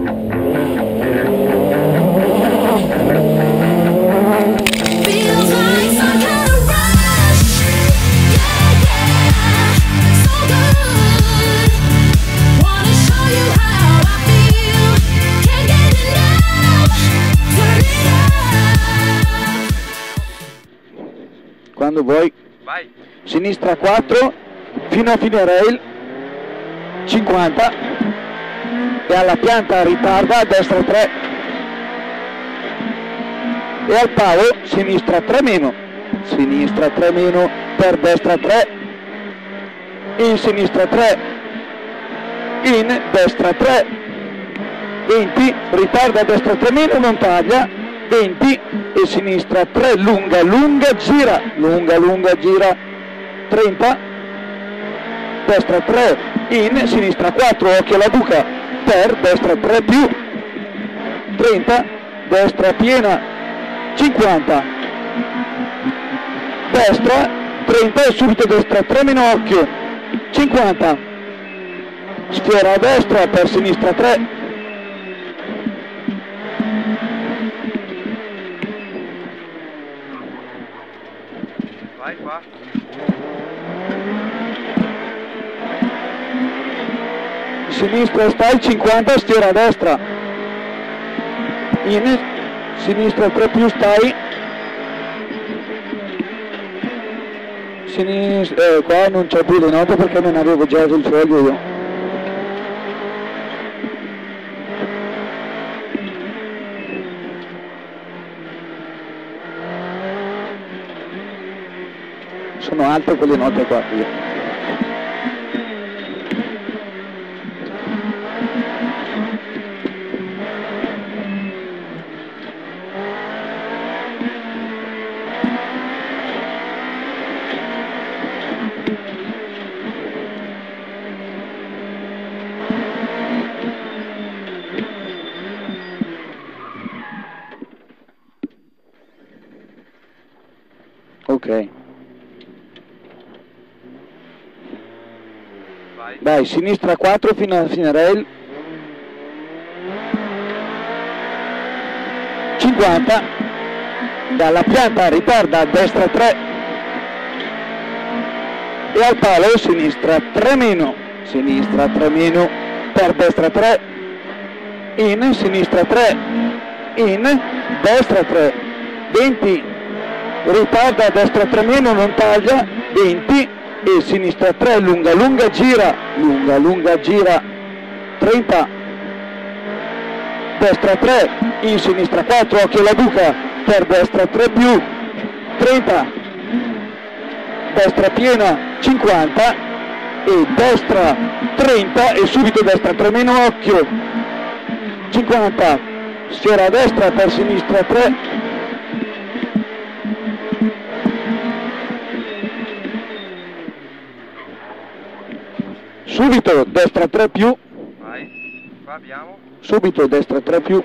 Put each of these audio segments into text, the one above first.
Quando vuoi. Vai. Sinistra 4 fino a fine rail 50 e alla pianta ritarda, destra 3 e al palo sinistra 3 meno, sinistra 3 meno per destra 3, in sinistra 3, in destra 3, 20, ritarda, destra 3 meno, non taglia, 20 e sinistra 3, lunga, lunga, gira, lunga, lunga, gira, 30, destra 3, in, sinistra 4, occhio alla buca, per, destra 3 più, 30, destra piena, 50, destra, 30 e subito destra 3 meno occhio, 50, sfiora a destra per sinistra 3, Vai qua. sinistra stai 50, sfiora a destra, in, sinistra 3 più stai, sinistra, qua non c'è più le note perché non avevo già il foglio io. Sono alte quelle note qua io. Ok. Vai, sinistra 4 fino alla fine rail, 50, dalla pianta ritarda, destra 3 e al palo sinistra 3 meno, sinistra 3 meno per destra 3, in, sinistra 3, in, destra 3, 20, ritarda, destra 3 meno, non taglia, 20, e sinistra 3, lunga, lunga, gira, lunga, lunga, gira, 30, destra 3, in sinistra 4, occhio alla buca, per destra 3 più, 30, destra piena, 50, e destra 30, e subito destra 3 meno, occhio, 50, sfiora a destra per sinistra 3, subito destra 3 più, Vai. Qua abbiamo. subito destra 3 più,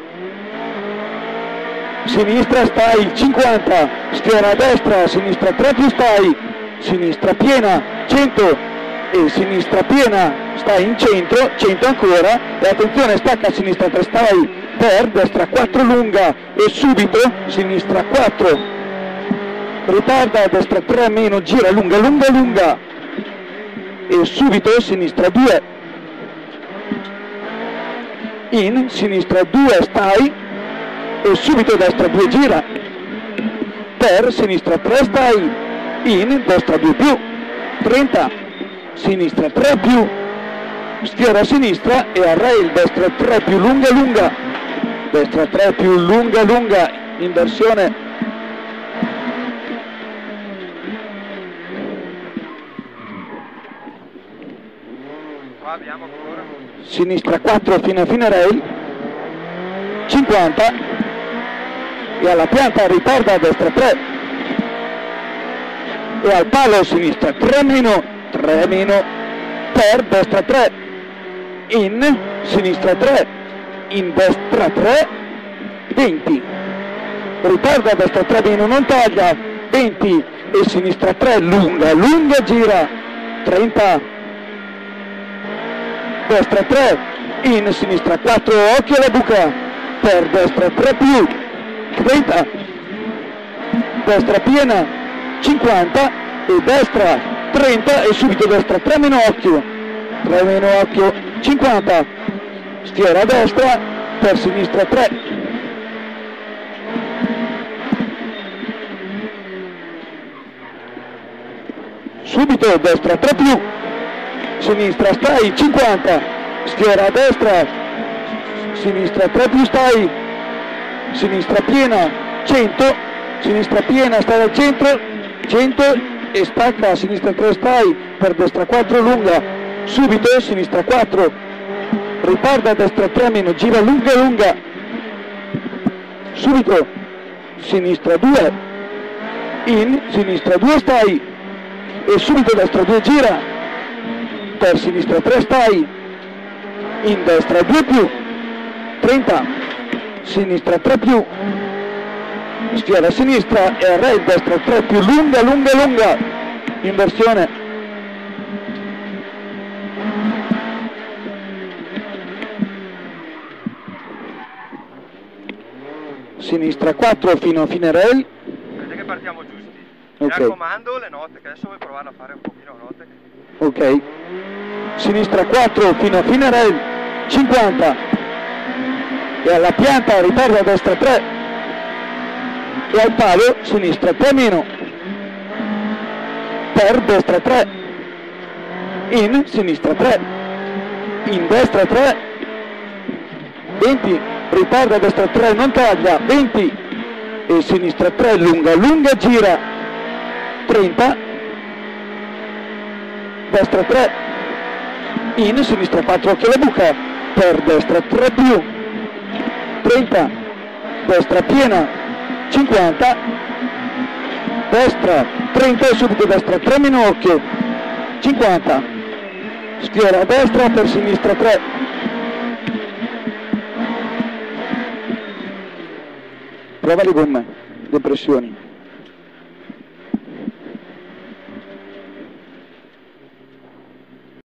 sinistra stai 50, sfiora a destra, sinistra 3 più stai, sinistra piena 100 e sinistra piena stai in centro, 100 ancora e attenzione stacca a sinistra 3 stai per destra 4 lunga e subito sinistra 4, ritarda, destra 3 meno, gira, lunga, lunga, lunga e subito sinistra 2, in, sinistra 2 stai e subito destra 2 gira, per sinistra 3 stai, in, destra 2 più, 30, sinistra 3 più, sfiora a sinistra e a rail, destra 3 più lunga lunga, destra 3 più lunga lunga, inversione. Qua abbiamo ancora. Sinistra 4 fino a fine rail, 50 e alla pianta ritarda, destra 3 e al palo sinistra 3 meno, per destra 3, in, sinistra 3, in destra 3, 20, ritarda, destra 3 meno, non taglia, 20 e sinistra 3, lunga, lunga, gira, 30, destra 3, in sinistra 4, occhio alla buca, per destra 3 più, 30, destra piena 50 e destra 30 e subito destra 3 meno occhio, 3 meno occhio 50, stiera a destra per sinistra 3, subito destra 3 più, sinistra stai 50, stiera a destra, sinistra 3 più stai, sinistra piena 100, sinistra piena stai al centro, 100 e stacca, sinistra 3 stai, per destra 4 lunga, subito sinistra 4, riparta destra 3 meno, gira lunga lunga, subito sinistra 2, in sinistra 2 stai, e subito destra 2 gira, per sinistra 3 stai, in destra 2 più, 30, sinistra 3 più, stiera a sinistra e rail destra 3 più, lunga lunga lunga, inversione, sinistra 4 fino a fine rail. Vedete che partiamo giusti. Ok. Mi raccomando le note, che adesso vuoi provare a fare un pochino note. Ok, sinistra 4 fino a fine rail 50 e alla pianta ritardo a destra 3 e al palo sinistra 3 meno, per destra 3, in sinistra 3, in destra 3, 20, ritardo a destra 3 non taglia, 20 e sinistra 3 lunga lunga gira, 30, destra 3, in sinistra 4 occhio alla buca, per destra 3 più, 30, destra piena 50, destra 30 e subito destra 3 meno occhio, 50, stiera a destra per sinistra 3, prova le gomme, le pressioni.